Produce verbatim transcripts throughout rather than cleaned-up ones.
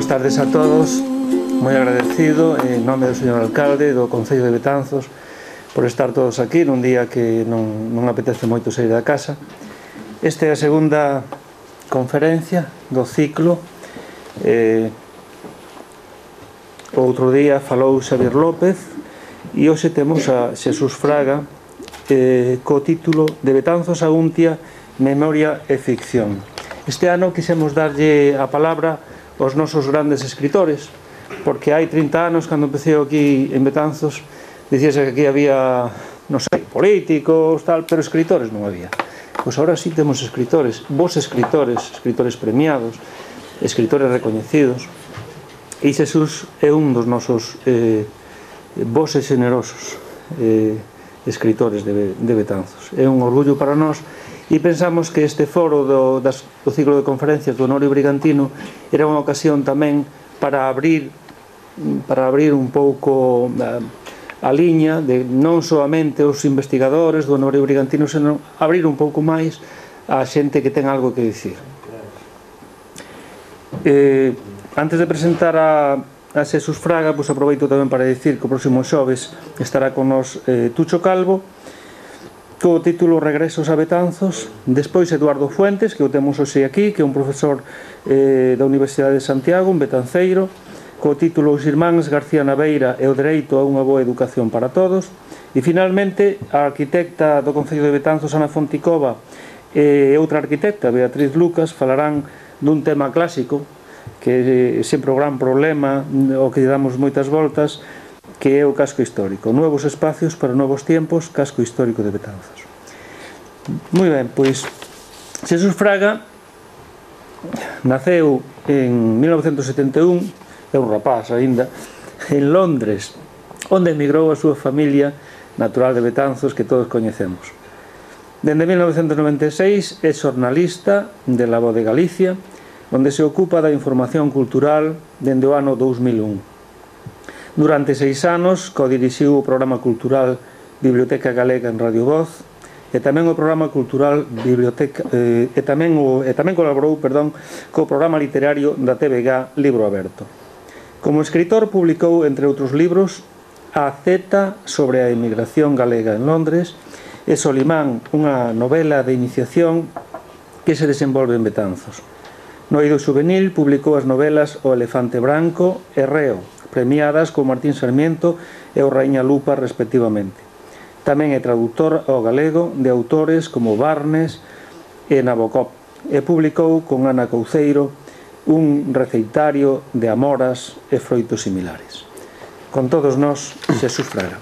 Boas tardes a todos, moi agradecido en nome do señor alcalde do Concello de Betanzos por estar todos aquí nun día que non, non apetece moito sair da casa. Esta é a segunda conferencia do ciclo. eh, Outro día falou Xavier López e hoxe temos a Xesús Fraga eh, co título de Betanzos a Untia, Memoria e Ficción. Este ano quixemos darlle a palabra aos nosos grandes escritores, porque hai trinta anos, cando empecé aquí en Betanzos, dicíase que aquí había, non sei, políticos, tal, pero escritores non había. Pois agora sí temos escritores, vos escritores, escritores premiados, escritores recoñecidos, e Xesús é un dos nosos eh, vos e generosos eh, escritores de, de Betanzos. É un orgullo para nós. E pensamos que este foro do, das, do ciclo de conferencias do Honorio Brigantino era unha ocasión tamén para abrir para abrir un pouco a, a liña de non soamente os investigadores do Honorio Brigantino, senón abrir un pouco máis a xente que ten algo que dicir. Eh, antes de presentar a, a Xesús Fraga, pois aproveito tamén para dicir que o próximo xoves estará con nos eh, Tucho Calvo, co título Regresos a Betanzos. Despois Eduardo Fuentes, que o temos hoxe aquí, que é un profesor eh, da Universidade de Santiago, un betanceiro, co título Os irmáns García Naveira e o dereito a unha boa educación para todos. E finalmente a arquitecta do Concello de Betanzos, Ana Fonticova, e outra arquitecta, Beatriz Lucas, falarán dun tema clásico que é sempre o gran problema o que lle damos moitas voltas, que é o casco histórico. Nuevos espacios para novos tiempos, casco histórico de Betanzos. Moi ben, pois Xesús Fraga naceu en mil novecentos e setenta e un, é un rapaz aínda, en Londres, onde emigrou a súa familia natural de Betanzos, que todos coñecemos. Dende mil novecentos noventa e seis é xornalista de La Voz de Galicia, onde se ocupa da información cultural dende o ano dous mil un. Durante seis anos codirixiu o programa cultural Biblioteca Galega en Radio Voz e tamén o programa cultural Biblioteca eh, e tamén o e tamén colaborou, perdón, co programa literario da T V G Libro Aberto. Como escritor publicou, entre outros libros, A Z sobre a emigración galega en Londres e Solimán, unha novela de iniciación que se desenvolve en Betanzos. No eido juvenil publicou as novelas O elefante branco e Reo, premiadas con Martín Sarmiento e o Raíña Lupa, respectivamente. Tamén é traductor ao galego de autores como Barnes e Nabokov, e publicou con Ana Couceiro un receitario de amoras e froitos similares. Con todos nós, Xesús Fraga.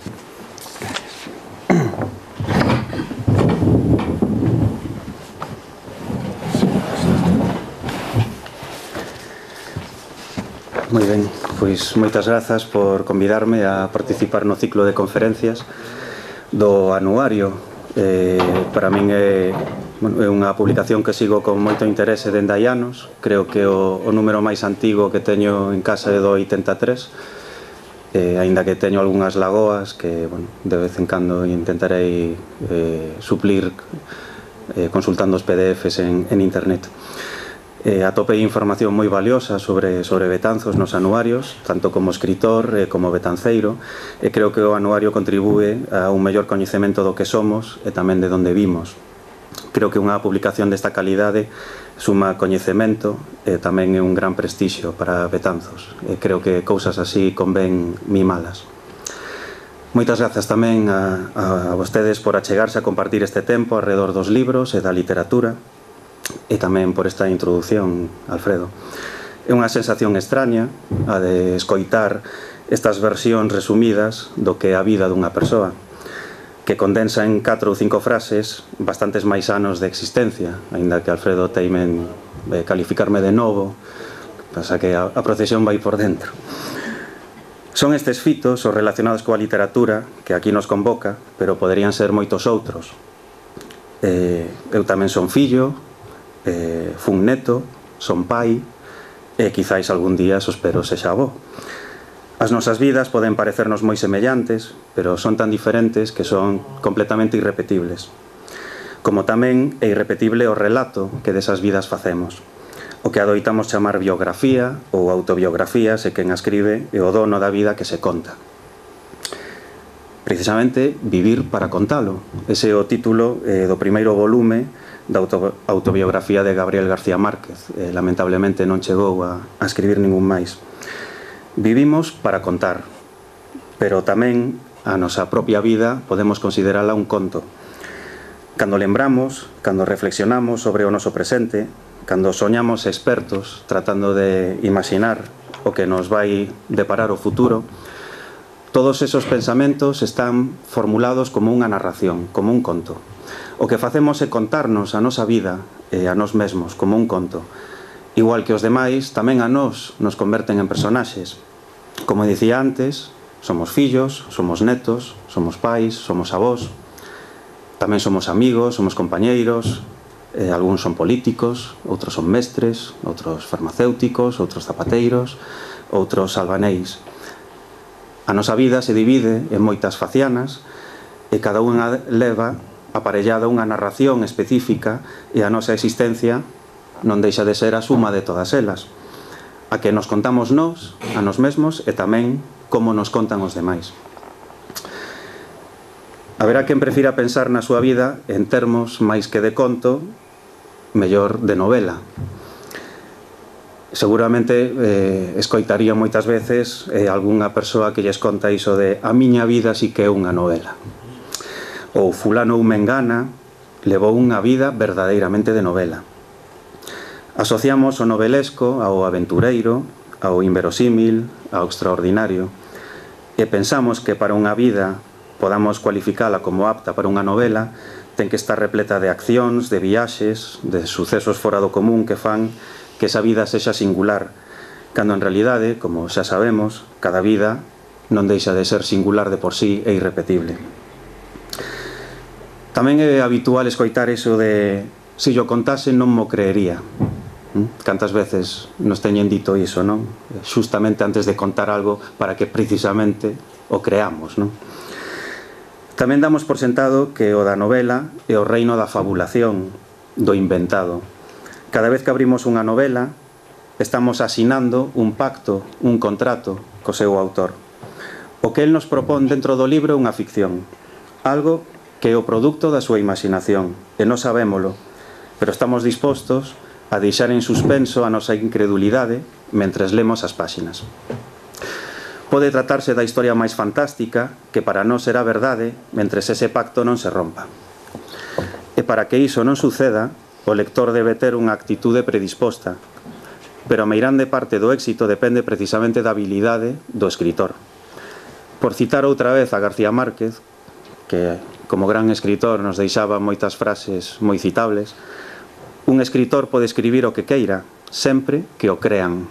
Moi ben, pois moitas grazas por convidarme a participar no ciclo de conferencias do anuario. Eh, para min é, bueno, é unha publicación que sigo con moito interese dende hai anos. Creo que o, o número máis antigo que teño en casa é do oitenta e tres, eh, aínda que teño algunhas lagoas que, bueno, de vez en cando intentarei eh, suplir eh, consultando os P D Fs en, en internet. Eh, atopei información moi valiosa sobre, sobre Betanzos nos anuarios, tanto como escritor eh, como betanceiro, e creo que o anuario contribúe a un mellor coñecemento do que somos e tamén de onde vimos. Creo que unha publicación desta calidade suma coñecemento e tamén é un gran prestixio para Betanzos. E creo que cousas así convén mimalas. Moitas grazas tamén a, a vostedes por achegarse a compartir este tempo alrededor dos libros e da literatura, e tamén por esta introducción, Alfredo. É unha sensación extraña a de escoitar estas versións resumidas do que é a vida dunha persoa, que condensa en catro ou cinco frases bastantes máis anos de existencia, aínda que Alfredo teimen eh, calificarme de novo, pasa que a, a procesión vai por dentro. Son estes fitos os relacionados coa literatura que aquí nos convoca, pero poderían ser moitos outros. Eh, eu tamén son fillo, Eh, fun neto, son pai e quizáis algún día so espero sexa avó. As nosas vidas poden parecernos moi semellantes, pero son tan diferentes que son completamente irrepetibles. Como tamén é irrepetible o relato que desas vidas facemos. o que adoitamos chamar biografía ou autobiografía, se quen a escribe é o dono da vida que se conta. Precisamente, vivir para contalo. Ese é o título eh, do primeiro volume da auto, autobiografía de Gabriel García Márquez. Eh, lamentablemente non chegou a, a escribir ningún máis. Vivimos para contar, pero tamén a nosa propia vida podemos considerala un conto. Cando lembramos, cando reflexionamos sobre o noso presente, cando soñamos expertos tratando de imaginar o que nos vai deparar o futuro, todos esos pensamentos están formulados como unha narración, como un conto. O que facemos é contarnos a nosa vida e a nós mesmos como un conto. Igual que os demais, tamén a nós nos converten en personaxes. Como dicía antes, somos fillos, somos netos, somos pais, somos avós, tamén somos amigos, somos compañeiros, eh, algúns son políticos, outros son mestres, outros farmacéuticos, outros zapateiros, outros albaneis. A nosa vida se divide en moitas facianas e cada unha leva aparellada unha narración específica e a nosa existencia non deixa de ser a suma de todas elas, a que nos contamos nós, a nós mesmos e tamén como nos contan os demais. Haberá quen prefira pensar na súa vida en termos máis que de conto, mellor de novela. Seguramente eh, escoitaría moitas veces eh, algunha persoa que lles conta iso de a miña vida sí que é unha novela. Ou fulano ou mengana levou unha vida verdadeiramente de novela. Asociamos o novelesco ao aventureiro, ao inverosímil, ao extraordinario, e pensamos que para unha vida podamos cualificala como apta para unha novela, ten que estar repleta de accións, de viaxes, de sucesos fora do común que fan que esa vida sexa singular, cando en realidade, como xa sabemos, cada vida non deixa de ser singular de por sí e irrepetible. Tamén é habitual escoitar iso de se yo contase non mo creería. Cantas veces nos teñen dito iso, non? Xustamente antes de contar algo para que precisamente o creamos, non? Tamén damos por sentado que o da novela é o reino da fabulación, do inventado. Cada vez que abrimos unha novela, estamos asinando un pacto, un contrato co seu autor. O que el nos propón dentro do libro é unha ficción, algo que é o produto da súa imaginación, e non sabémolo, pero estamos dispostos a deixar en suspenso a nosa incredulidade mentres lemos as páxinas. Pode tratarse da historia máis fantástica, que para nós será verdade, mentres ese pacto non se rompa. E para que iso non suceda, o lector debe ter unha actitude predisposta, pero a meirande parte do éxito depende precisamente da habilidade do escritor. Por citar outra vez a García Márquez, que como gran escritor nos deixaba moitas frases moi citables, un escritor pode escribir o que queira, sempre que o crean.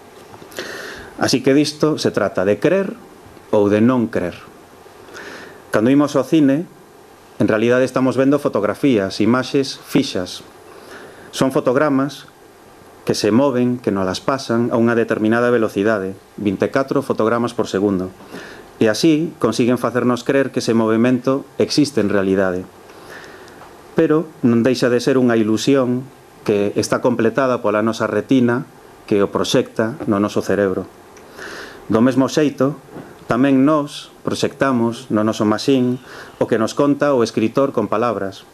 Así que disto se trata de crer ou de non crer. Cando imos ao cine, en realidade estamos vendo fotografías, imaxes fixas. Son fotogramas que se moven, que nos las pasan a unha determinada velocidade, vinte e catro fotogramas por segundo. E así consiguen facernos crer que ese movimento existe en realidade. Pero non deixa de ser unha ilusión que está completada pola nosa retina que o proxecta no noso cerebro. Do mesmo xeito, tamén nós proxectamos no noso maxín o que nos conta o escritor con palabras.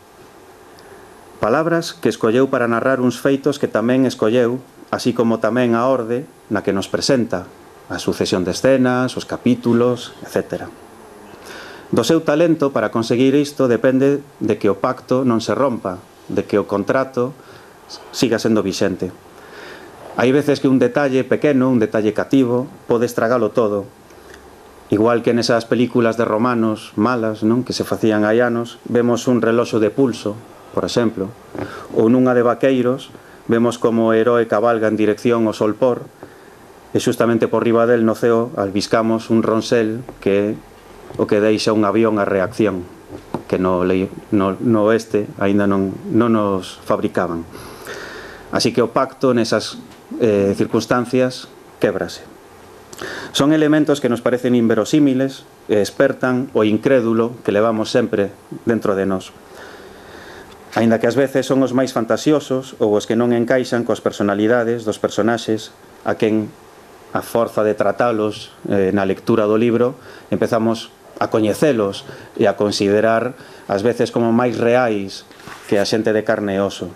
Palabras que escolleu para narrar uns feitos que tamén escolleu, así como tamén a orde na que nos presenta, a sucesión de escenas, os capítulos, etcétera. Do seu talento para conseguir isto depende de que o pacto non se rompa, de que o contrato siga sendo vixente. Hai veces que un detalle pequeno, un detalle cativo, pode estragalo todo. Igual que nesas películas de romanos malas, non, que se facían hai anos, vemos un reloxo de pulso, por exemplo, ou nunha de vaqueiros, vemos como o heroe cabalga en dirección ao solpor, e xustamente por riba del no ceo albiscamos un ronsel que é o que deixa un avión a reacción, que no, no, no oeste aínda non, non nos fabricaban. Así que o pacto nesas eh, circunstancias québrase. Son elementos que nos parecen inverosímiles e espertan o incrédulo que levamos sempre dentro de nós. aínda que ás veces son os máis fantasiosos ou os que non encaixan coas personalidades dos personaxes a quen, a forza de tratalos eh, na lectura do libro, empezamos a coñecelos e a considerar ás veces como máis reais que a xente de carne e oso.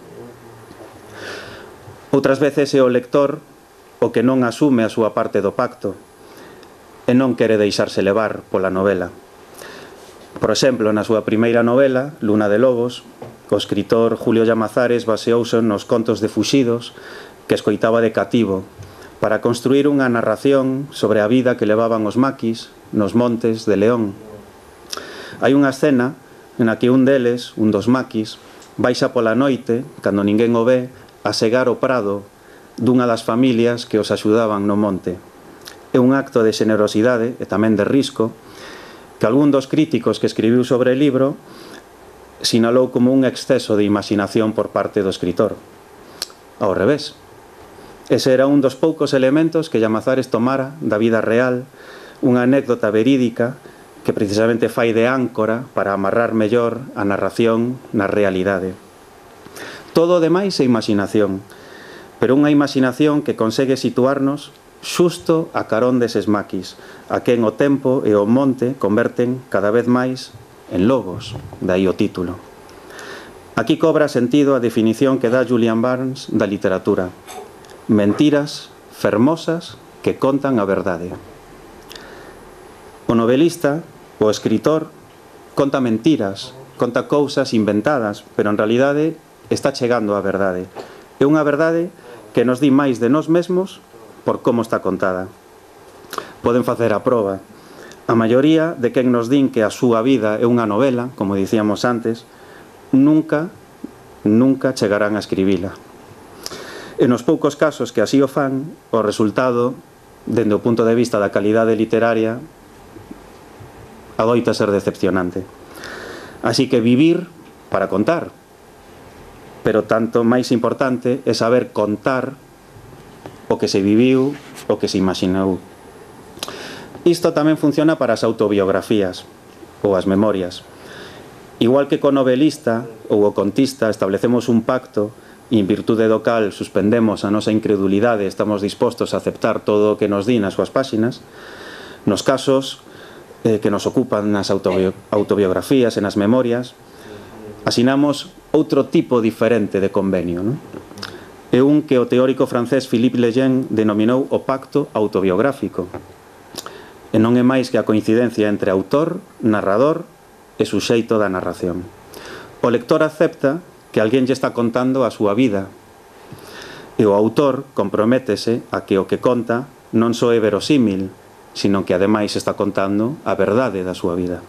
Outras veces é o lector o que non asume a súa parte do pacto e non quere deixarse levar pola novela. Por exemplo, na súa primeira novela, Luna de Lobos, o escritor Julio Llamazares baseouse nos contos de fuxidos que escoitaba de cativo para construir unha narración sobre a vida que levaban os maquis nos montes de León. Hai unha escena na que un deles, un dos maquis, baixa pola noite, cando ninguén o ve, a segar o prado dunha das familias que os axudaban no monte. É un acto de xenerosidade e tamén de risco que algún dos críticos que escribiu sobre o libro sinalou como un exceso de imaginación por parte do escritor. Ao revés. Ese era un dos poucos elementos que Llamazares tomara da vida real, unha anécdota verídica que precisamente fai de áncora para amarrar mellor a narración na realidade. Todo o demais é imaginación, pero unha imaginación que consegue situarnos xusto a carón deses maquis, a quen o tempo e o monte converten cada vez máis en lobos, dai o título. Aquí cobra sentido a definición que dá Julian Barnes da literatura: mentiras fermosas que contan a verdade. O novelista, o escritor, conta mentiras, conta cousas inventadas, pero en realidade está chegando á verdade. É unha verdade que nos di máis de nós mesmos por como está contada. Poden facer a proba. A maioría de quen nos din que a súa vida é unha novela, como dicíamos antes, nunca, nunca chegarán a escribila. E nos poucos casos que así o fan, o resultado, dende o punto de vista da calidade literaria, adoita ser decepcionante. Así que vivir para contar, pero tanto máis importante é saber contar o que se viviu, o que se imaginou. Isto tamén funciona para as autobiografías ou as memorias. Igual que co novelista ou o contista establecemos un pacto e en virtude do cal suspendemos a nosa incredulidade e estamos dispostos a aceptar todo o que nos di nas súas páxinas, nos casos eh, que nos ocupan nas autobi autobiografías e nas memorias, asinamos outro tipo diferente de convenio, non? É un que o teórico francés Philippe Lejeune denominou o pacto autobiográfico. E non é máis que a coincidencia entre autor, narrador e suxeito da narración. O lector acepta que alguén lle está contando a súa vida e o autor comprométese a que o que conta non só é verosímil, sino que ademais está contando a verdade da súa vida.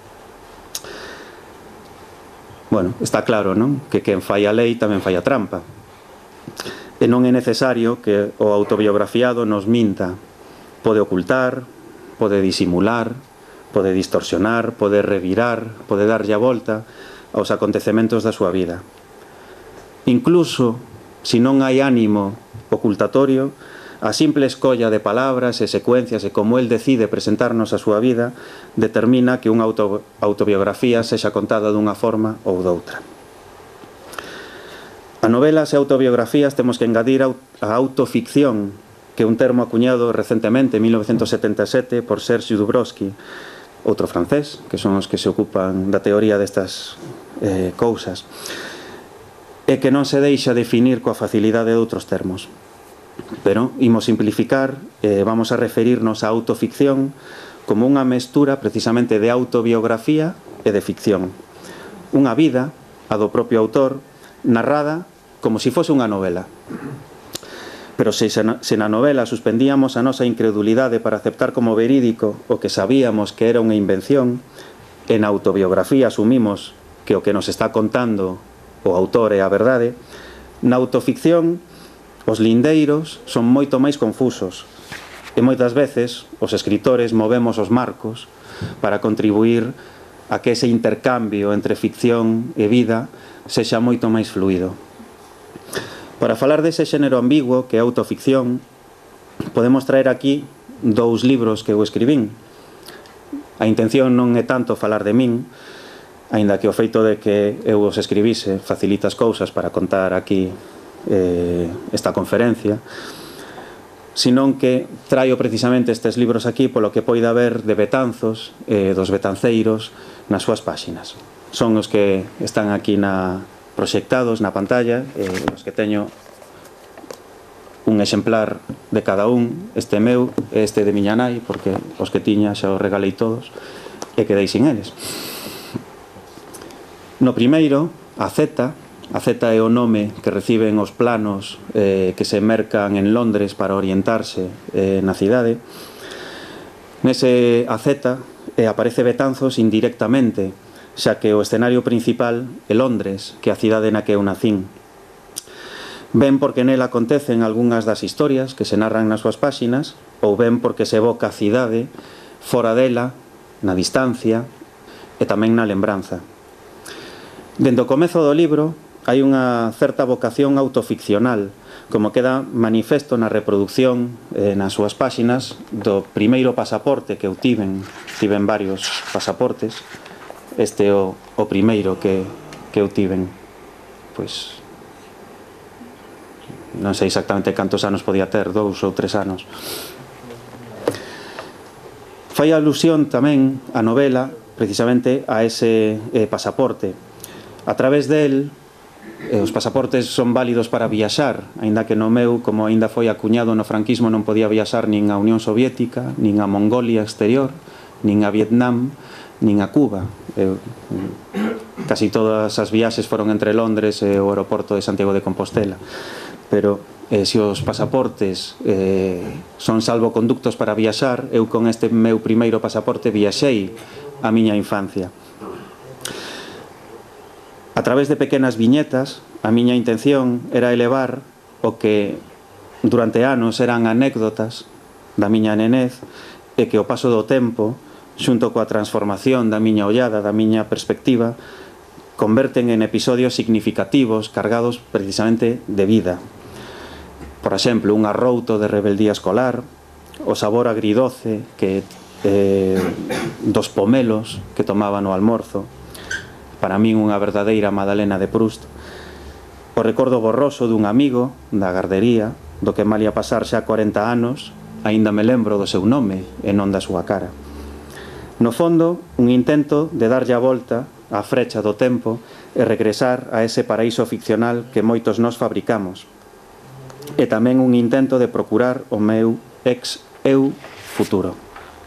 Bueno, está claro, non? Que quen fai a lei tamén fai a trampa. E non é necesario que o autobiografiado nos minta. Pode ocultar, pode disimular, pode distorsionar, pode revirar, pode darlle a volta aos acontecementos da súa vida. Incluso, se non hai ánimo ocultatorio, a simple escolla de palabras e secuencias e como el decide presentarnos a súa vida determina que unha auto, autobiografía sexa contada dunha forma ou doutra. A novelas e autobiografías temos que engadir a autoficción, que é un termo acuñado recentemente, en mil novecentos setenta e sete, por Serge Dubrovsky, outro francés, que son os que se ocupan da teoría destas eh, cousas, e que non se deixa definir coa facilidade de outros termos. Pero imos simplificar e eh, vamos a referirnos á autoficción como unha mestura precisamente de autobiografía e de ficción. Unha vida, a do propio autor, narrada como se fose unha novela. Pero se, se na novela suspendíamos a nosa incredulidade para aceptar como verídico o que sabíamos que era unha invención, en autobiografía asumimos que o que nos está contando o autor é a verdade, na autoficción os lindeiros son moito máis confusos e moitas veces os escritores movemos os marcos para contribuir a que ese intercambio entre ficción e vida sexa moito máis fluido. Para falar dese xénero ambiguo que é a autoficción, podemos traer aquí dous libros que eu escribín. A intención non é tanto falar de min, aínda que o feito de que eu os escribise facilita as cousas para contar aquí eh, esta conferencia, senón que traio precisamente estes libros aquí polo que poida haber de Betanzos, eh, dos betanceiros, nas súas páxinas. Son os que están aquí na proxectados na pantalla, eh, os que teño un exemplar de cada un, este meu, este de miña nai, porque os que tiña xa os regalei todos e quedei sin eles. No primeiro, a Z, a Z é o nome que reciben os planos eh, que se mercan en Londres para orientarse eh, na cidade. Nese A Z eh, aparece Betanzos indirectamente, xa que o escenario principal é Londres, que é a cidade na que eu nacín. Ben porque nela acontecen algunhas das historias que se narran nas súas páxinas, ou ben porque se evoca a cidade fora dela, na distancia e tamén na lembranza. Dende o comezo do libro hai unha certa vocación autoficcional, como queda manifesto na reproducción eh, nas súas páxinas do primeiro pasaporte que eu tiven. Tiven varios pasaportes. Este é o, o primeiro que, que eu tiven. Pois non sei exactamente cantos anos podía ter, dous ou tres anos. Fai alusión tamén a novela precisamente a ese eh, pasaporte. A través del, eh, os pasaportes son válidos para viaxar, aínda que no meu, como aínda foi acuñado no franquismo, non podía viaxar nin a Unión Soviética, nin a Mongolia exterior, nin a Vietnam, nin a Cuba. Eu, casi todas as viaxes foron entre Londres e o aeroporto de Santiago de Compostela. Pero eh, se os pasaportes eh, son salvoconductos para viaxar, eu con este meu primeiro pasaporte viaxei a miña infancia. A través de pequenas viñetas, a miña intención era elevar o que durante anos eran anécdotas da miña nenez e que o paso do tempo, xunto coa transformación da miña ollada, da miña perspectiva, converten en episodios significativos cargados precisamente de vida. Por exemplo, un arrouto de rebeldía escolar, o sabor agridoce que, eh, dos pomelos que tomaba no almorzo, para min unha verdadeira Madalena de Proust, o recordo borroso dun amigo da gardería, do que malia pasar xa cuarenta anos, aínda me lembro do seu nome e non da súa cara. No fondo, un intento de darlle a volta a frecha do tempo e regresar a ese paraíso ficcional que moitos nós fabricamos. E tamén un intento de procurar o meu ex-eu futuro.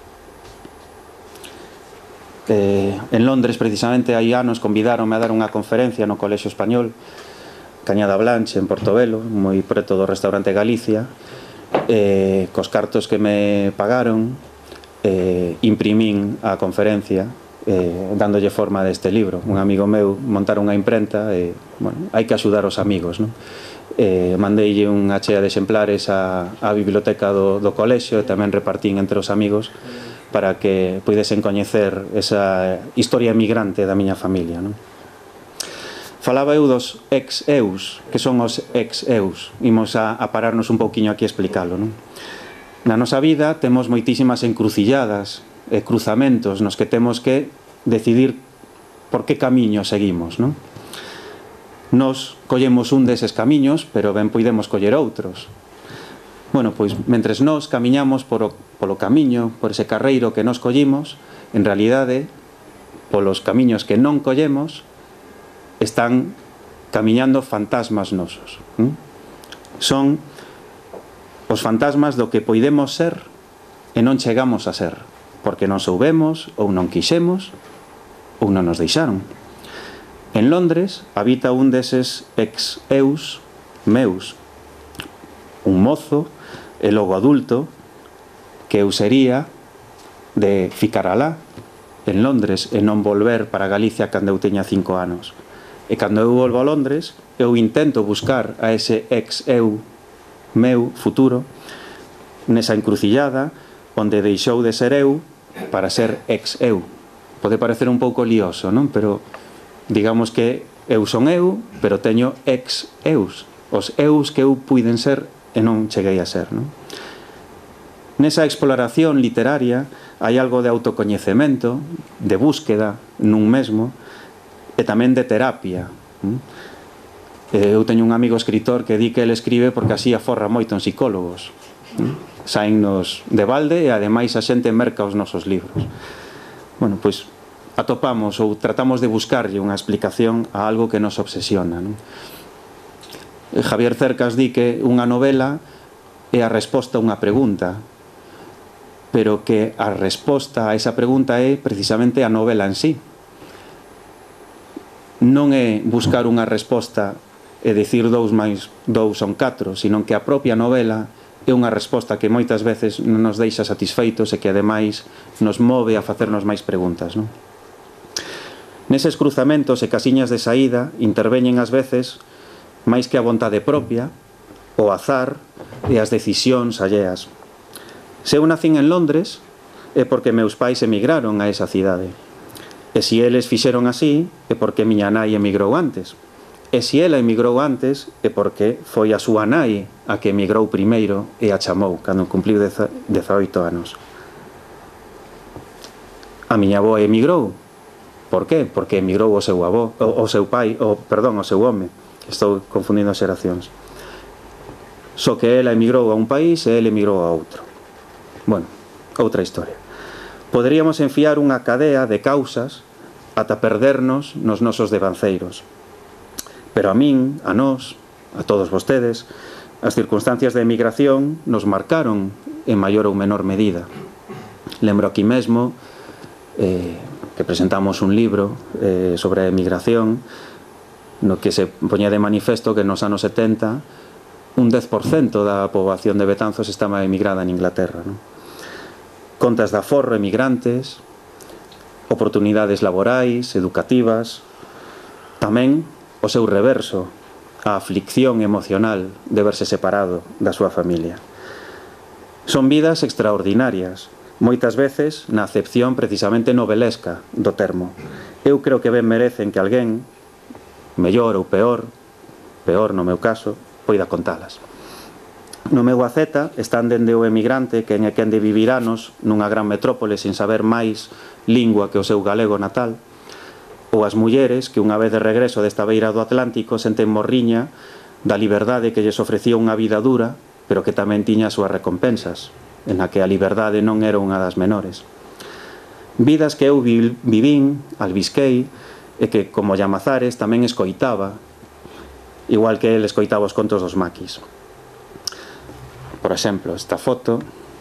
Eh, en Londres, precisamente, hai anos convidaronme a dar unha conferencia no Colexio Español, Cañada Blanche, en Portobelo, moi preto do restaurante Galicia. Eh, cos cartos que me pagaron, eh, imprimín a conferencia, eh, dándolle forma deste libro. Un amigo meu montar unha imprenta e, bueno, hai que axudar os amigos, non? Eh, mandeille unha chea de exemplares á, á biblioteca do, do colexio e tamén repartín entre os amigos para que puidesen coñecer esa historia emigrante da miña familia, non? Falaba eu dos ex-eus. Que son os ex-eus? Imos a, a pararnos un pouquiño aquí a explicalo, non? Na nosa vida temos moitísimas encrucilladas e cruzamentos nos que temos que decidir por que camiño seguimos, non? Nos collemos un deses camiños, pero ben poidemos coller outros. Bueno, pois, mentres nós camiñamos por o, polo camiño, por ese carreiro que nos collimos, en realidade, polos camiños que non collemos, están camiñando fantasmas nosos. ¿Mm? Son os fantasmas do que poidemos ser e non chegamos a ser, porque non soubemos, ou non quixemos, ou non nos deixaron. En Londres habita un deses ex-eus meus, un mozo e logo adulto que eu sería de ficar alá en Londres e non volver para Galicia cando eu teña cinco anos. E cando eu volvo a Londres, eu intento buscar a ese ex-eu meu futuro nesa encrucillada onde deixou de ser eu para ser ex-eu. Pode parecer un pouco lioso, non? Pero digamos que eu son eu, pero teño ex-eus, os eus que eu puiden ser e non cheguei a ser, non? Nesa exploración literaria hai algo de autocoñecemento, de búsqueda nun mesmo, e tamén de terapia. Eu teño un amigo escritor que di que ele escribe porque así aforra moito en psicólogos. Saínnos de balde e ademais a xente merca os nosos libros. Bueno, pois atopamos ou tratamos de buscarlle unha explicación a algo que nos obsesiona, non? Javier Cercas di que unha novela é a resposta a unha pregunta, pero que a resposta a esa pregunta é precisamente a novela en sí. Non é buscar unha resposta e dicir dous máis dous son catro, sino que a propia novela é unha resposta que moitas veces non nos deixa satisfeitos e que ademais nos move a facernos máis preguntas, non? Neses cruzamentos e casiñas de saída interveñen ás veces máis que a vontade propia, o azar e as decisións alleas. Se eu nacín en Londres é porque meus pais emigraron a esa cidade. E se eles fixeron así é porque miña nai emigrou antes. E se ela emigrou antes é porque foi a súa nai a que emigrou primeiro e a chamou cando cumpliu dezaoito anos. A miña avó emigrou. Por qué? Porque emigrou o seu avó, o, o seu pai, o, perdón, o seu home. Estou confundindo as xeracións. Só que ela emigrou a un país e ele emigrou a outro. Bueno, outra historia. Poderíamos enfiar unha cadea de causas ata perdernos nos nosos devanceiros. Pero a min, a nós, a todos vostedes, as circunstancias de emigración nos marcaron en maior ou menor medida. Lembro aquí mesmo eh, que presentamos un libro eh, sobre a emigración no que se poñía de manifesto que nos anos setenta un dez por cento da poboación de Betanzos estaba emigrada en Inglaterra, non? Contas de aforro emigrantes, oportunidades laborais, educativas, tamén o seu reverso, a aflicción emocional de verse separado da súa familia. Son vidas extraordinarias, moitas veces na acepción precisamente novelesca do termo. Eu creo que ben merecen que alguén, mellor ou peor, peor no meu caso, poida contalas. No meu A Z están dende o emigrante que é quen de vivir anos nunha gran metrópole sin saber máis lingua que o seu galego natal, ou as mulleres que unha vez de regreso desta beira do Atlántico senten morriña da liberdade que lles ofrecía unha vida dura, pero que tamén tiña as súas recompensas, en a que a liberdade non era unha das menores. Vidas que eu vivín, albisquei, e que, como Llamazares, tamén escoitaba, igual que el escoitaba os contos dos maquis. Por exemplo, esta foto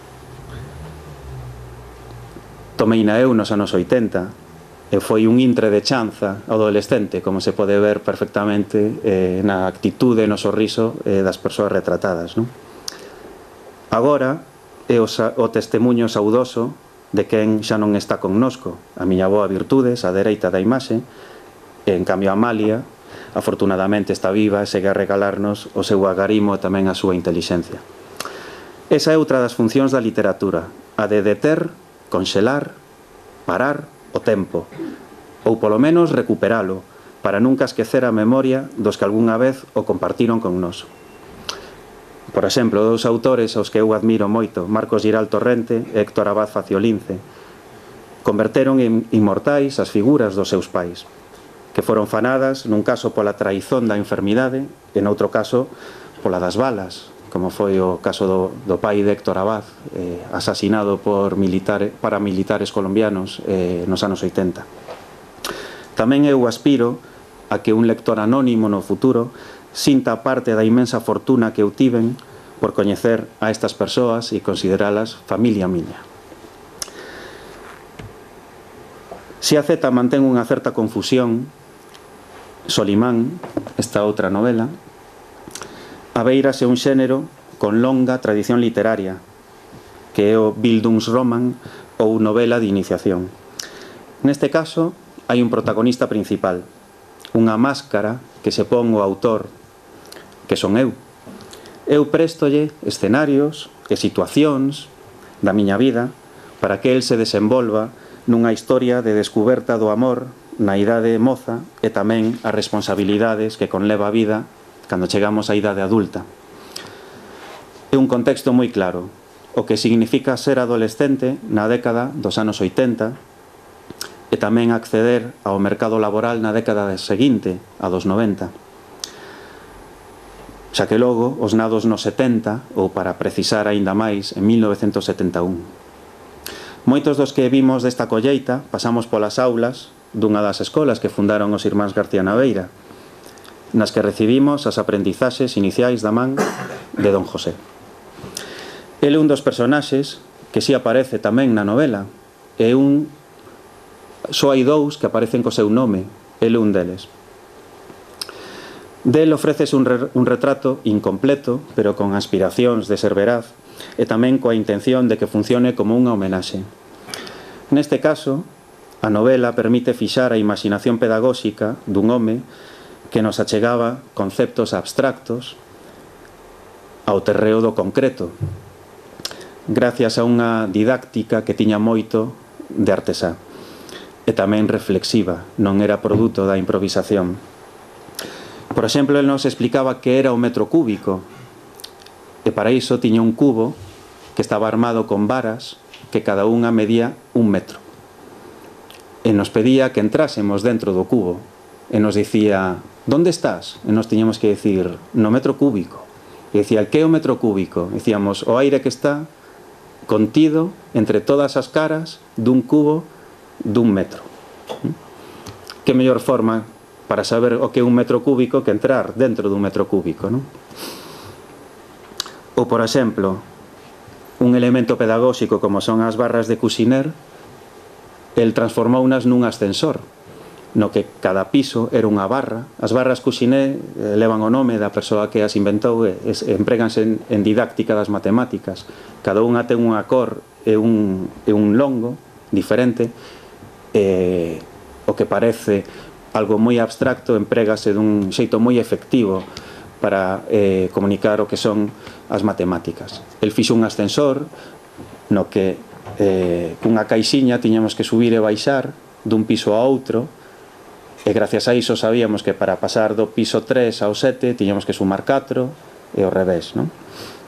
tomeina eu nos anos oitenta, e foi un intre de chanza adolescente, como se pode ver perfectamente eh, na actitude, no sorriso eh, das persoas retratadas, non? Agora, é o, o testemunho saudoso de quen xa non está connosco, a miña boa virtudes, a dereita da imaxe, e en cambio Amalia, afortunadamente está viva e segue a regalarnos o seu agarimo e tamén a súa intelixencia. Esa é outra das funcións da literatura, a de deter, conxelar, parar o tempo, ou polo menos recuperalo, para nunca esquecer a memoria dos que algunha vez o compartiron con nós. Por exemplo, dous autores aos que eu admiro moito, Marcos Giral Torrente e Héctor Abad Faciolince, converteron en inmortais as figuras dos seus pais, que foron fanadas nun caso pola traizón da enfermidade e noutro caso pola das balas, como foi o caso do, do pai de Héctor Abad, eh, asasinado por militares, paramilitares colombianos eh, nos anos oitenta. Tamén eu aspiro a que un lector anónimo no futuro sinta parte da inmensa fortuna que eu tiven por coñecer a estas persoas e consideralas familia miña. Se a Z mantén unha certa confusión, Solimán, esta outra novela, abeírase un xénero con longa tradición literaria, que é o Bildungsroman ou novela de iniciación. Neste caso, hai un protagonista principal, unha máscara que se pon o autor, que son eu. Eu préstolle escenarios e situacións da miña vida para que el se desenvolva nunha historia de descuberta do amor na idade moza e tamén as responsabilidades que conleva a vida cando chegamos á idade adulta. É un contexto moi claro, o que significa ser adolescente na década dos anos oitenta e tamén acceder ao mercado laboral na década seguinte, a dos noventa. Xa que logo, os nados nos setenta, ou para precisar aínda máis, en mil novecentos setenta e un. Moitos dos que vimos desta colleita pasamos polas aulas dunha das escolas que fundaron os irmáns García Naveira, nas que recibimos as aprendizaxes iniciais da man de don José. Ele é un dos personaxes que si aparece tamén na novela, é un... só hai dous que aparecen co seu nome, ele é un deles. Del ofreces un, re, un retrato incompleto, pero con aspiracións de ser veraz, e tamén coa intención de que funcione como unha homenaxe. Neste caso, a novela permite fixar a imaginación pedagóxica dun home que nos achegaba conceptos abstractos ao terreo do concreto, gracias a unha didáctica que tiña moito de artesá, e tamén reflexiva, non era produto da improvisación. Por exemplo, ele nos explicaba que era o metro cúbico, e para iso tiña un cubo que estaba armado con varas que cada unha medía un metro. E nos pedía que entrásemos dentro do cubo, e nos dicía, ¿dónde estás? E nos tiñamos que decir, no metro cúbico. E dicía, que é o metro cúbico? E dicíamos, o aire que está contido entre todas as caras dun cubo dun metro. Que mellor forma para saber o que é un metro cúbico que entrar dentro dun metro cúbico, non? Ou, por exemplo, un elemento pedagóxico como son as barras de Cuxiner, el transformounas nun ascensor, no que cada piso era unha barra. As barras Cuxiner eh, levan o nome da persoa que as inventou e es, empréganse en, en didáctica das matemáticas. Cada unha ten unha cor e un, e un longo diferente, e o que parece algo moi abstracto emprégase dun xeito moi efectivo para eh, comunicar o que son as matemáticas. El fixo un ascensor no que eh, cunha caixiña tiñamos que subir e baixar dun piso a outro, e gracias a iso sabíamos que para pasar do piso tres ao sete tiñamos que sumar catro e ao revés, non?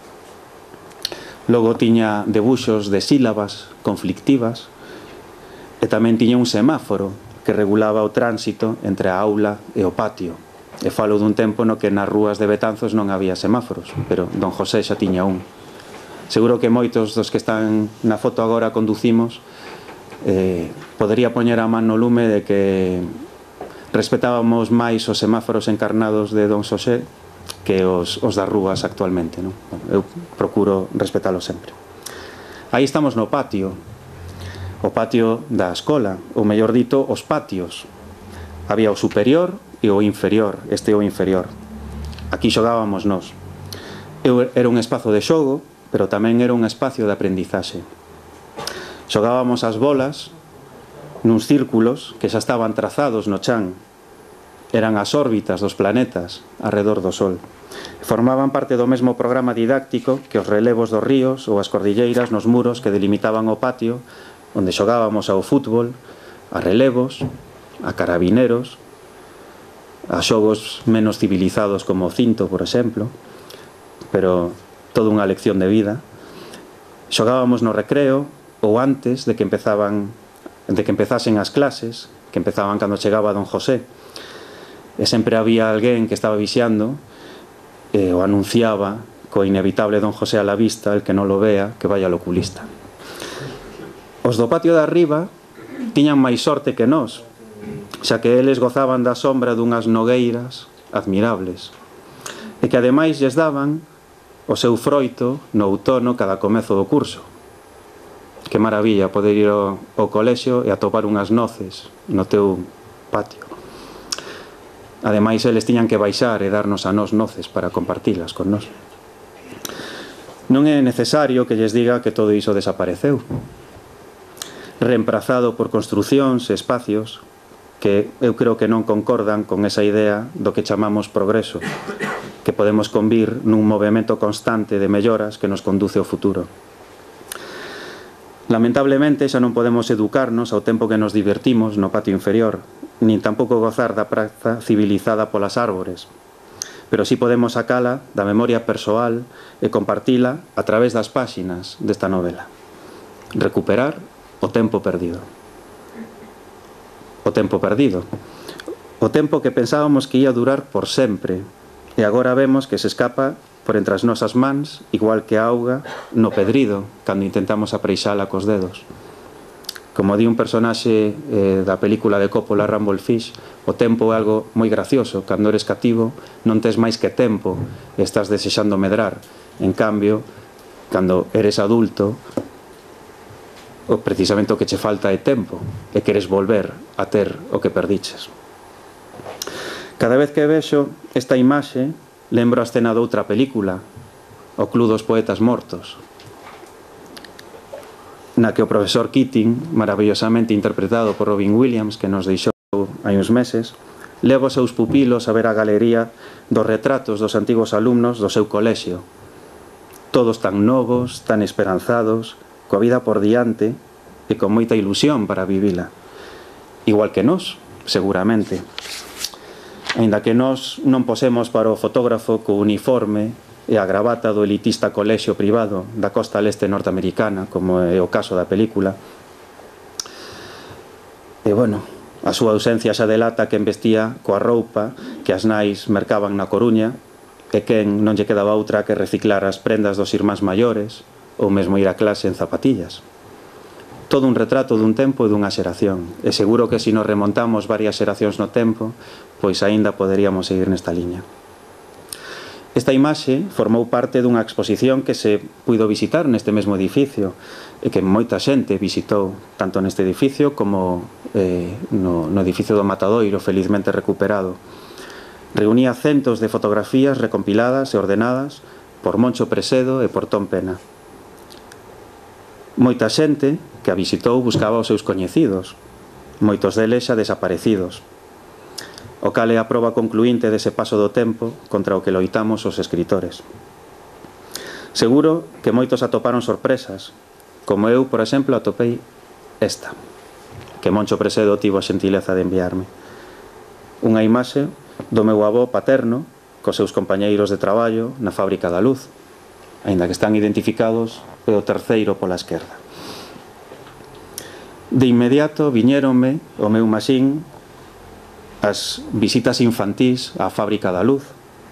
Logo tiña debuxos de sílabas conflictivas e tamén tiña un semáforo que regulaba o tránsito entre a aula e o patio. E falo dun tempo no que nas rúas de Betanzos non había semáforos, pero don José xa tiña un. Seguro que moitos dos que están na foto agora conducimos eh, podería poñer a man no lume de que respetábamos máis os semáforos encarnados de don Xosé que os, os das rúas actualmente, non? Bueno, eu procuro respetalos sempre. Aí estamos no patio, o patio da escola, ou mellor dito, os patios. Había o superior e o inferior, este é o inferior. Aquí xogábamos nós. Era un espazo de xogo, pero tamén era un espacio de aprendizaxe. Xogábamos as bolas nuns círculos que xa estaban trazados no chan. Eran as órbitas dos planetas arredor do Sol. Formaban parte do mesmo programa didáctico que os relevos dos ríos ou as cordilleiras nos muros que delimitaban o patio onde xogábamos ao fútbol, a relevos, a carabineros, a xogos menos civilizados como o cinto, por exemplo, pero toda unha lección de vida. Xogábamos no recreo ou antes de que empezaban de que empezasen as clases, que empezaban cando chegaba don José, e sempre había alguén que estaba vixiando e o anunciaba co inevitable don José a la vista, el que non lo vea, que vaya al oculista. Os do patio de arriba tiñan máis sorte que nós, xa que eles gozaban da sombra dunhas nogueiras admirables, e que ademais lles daban o seu froito no outono cada comezo do curso. Que maravilla poder ir ao, ao colexio e atopar unhas noces no teu patio. Ademais, eles tiñan que baixar e darnos a nós noces para compartilas con nós. Non é necesario que lles diga que todo iso desapareceu, reemplazado por construcións e espacios que eu creo que non concordan con esa idea do que chamamos progreso, que podemos convir nun movimento constante de melloras que nos conduce ao futuro. Lamentablemente xa non podemos educarnos ao tempo que nos divertimos no patio inferior, nin tampouco gozar da praza civilizada polas árbores, pero sí podemos sacala da memoria persoal e compartila a través das páxinas desta novela. Recuperar o tempo perdido. o tempo perdido. O tempo que pensábamos que ia durar por sempre, e agora vemos que se escapa por entre as nosas mans, igual que a auga no pedrido, cando intentamos apreixala cos dedos. Como di un personaxe eh, da película de Coppola, Rumble Fish, o tempo é algo moi gracioso. Cando eres cativo non tes máis que tempo e estás desexando medrar. En cambio, cando eres adulto, o precisamente o que che falta é tempo e queres volver a ter o que perdiches. Cada vez que vexo esta imaxe, lembro a escena doutra película, O Club dos Poetas Mortos, na que o profesor Keating, maravillosamente interpretado por Robin Williams, que nos deixou hai uns meses, leva os seus pupilos a ver a galería dos retratos dos antigos alumnos do seu colexio, todos tan novos, tan esperanzados, coa vida por diante e con moita ilusión para vivila. Igual que nós, seguramente. Aínda que nós non posemos para o fotógrafo co uniforme e a gravata do elitista colexio privado da costa leste norteamericana, como é o caso da película. E, bueno, a súa ausencia xa delata que vestía coa roupa que as nais mercaban na Coruña e quen non lle quedaba outra que reciclar as prendas dos irmáns maiores ou mesmo ir a clase en zapatillas. Todo un retrato dun tempo e dunha xeración. E seguro que se nos remontamos varias xeracións no tempo, pois aínda poderíamos seguir nesta liña. Esta imaxe formou parte dunha exposición que se puido visitar neste mesmo edificio e que moita xente visitou, tanto neste edificio como eh, no, no edificio do Matadoiro, felizmente recuperado. Reunía centos de fotografías recompiladas e ordenadas por Moncho Presedo e por Tom Pena. Moita xente que a visitou buscaba os seus coñecidos, moitos deles xa desaparecidos, o cal é a proba concluinte dese paso do tempo contra o que loitamos os escritores. Seguro que moitos atoparon sorpresas, como eu, por exemplo, atopei esta, que Moncho Presedo tivo a xentileza de enviarme. Unha imaxe do meu avó paterno cos seus compañeiros de traballo na Fábrica da Luz, aínda que están identificados é o terceiro pola esquerda. De inmediato viñéronme o meu maxín as visitas infantís á Fábrica da Luz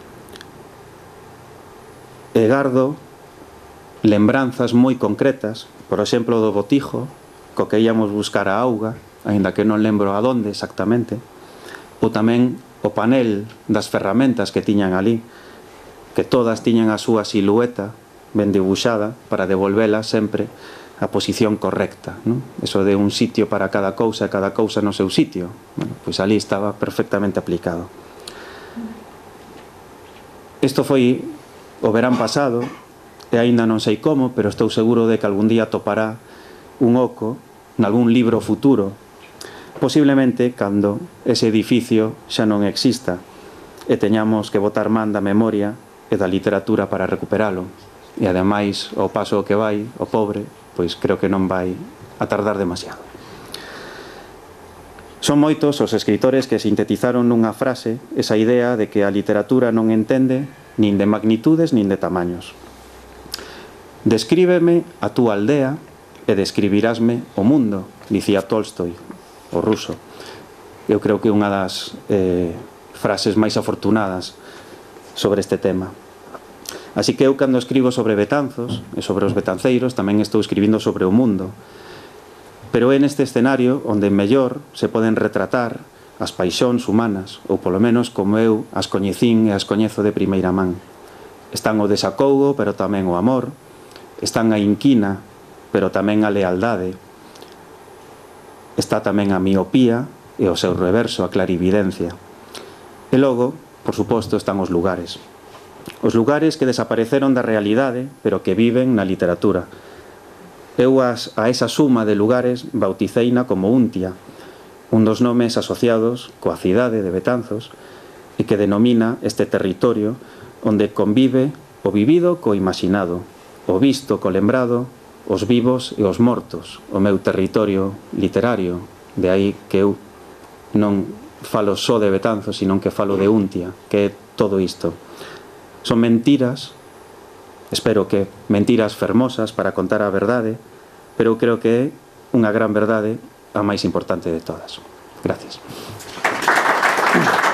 e gardo lembranzas moi concretas, por exemplo do botijo co que íamos buscar a auga, aínda que non lembro a donde exactamente, ou tamén o panel das ferramentas que tiñan ali, que todas tiñan a súa silueta ben dibuixada para devolvela sempre a posición correcta, non? Eso de un sitio para cada cousa e cada cousa no seu sitio, bueno, pois ali estaba perfectamente aplicado. Isto foi o verán pasado e aínda non sei como, pero estou seguro de que algún día topará un oco nalgún libro futuro, posiblemente cando ese edificio xa non exista e teñamos que botar man da memoria e da literatura para recuperalo. E ademais, ao paso que vai, o pobre, pois creo que non vai a tardar demasiado. Son moitos os escritores que sintetizaron nunha frase esa idea de que a literatura non entende nin de magnitudes nin de tamaños. Descríbeme a túa aldea e describirásme o mundo, dicía Tolstoi, o ruso. Eu creo que é unha das eh, frases máis afortunadas sobre este tema. Así que eu, cando escribo sobre Betanzos e sobre os betanceiros, tamén estou escribindo sobre o mundo. Pero é neste escenario onde mellor se poden retratar as paixóns humanas, ou polo menos como eu as coñecín e as coñezo de primeira man. Están o desacougo, pero tamén o amor. Están a inquina, pero tamén a lealdade. Está tamén a miopía e o seu reverso, a clarividencia. E logo, por suposto, están os lugares. Os lugares que desapareceron da realidade, pero que viven na literatura. Eu as, a esa suma de lugares bauticeina como Untia, un dos nomes asociados coa cidade de Betanzos e que denomina este territorio onde convive o vivido co imaginado, o visto co lembrado, os vivos e os mortos, o meu territorio literario. De aí que eu non falo só de Betanzos, sino que falo de Untia, que é todo isto. Son mentiras, espero que mentiras fermosas para contar a verdade, pero eu creo que é unha gran verdade a máis importante de todas. Gracias.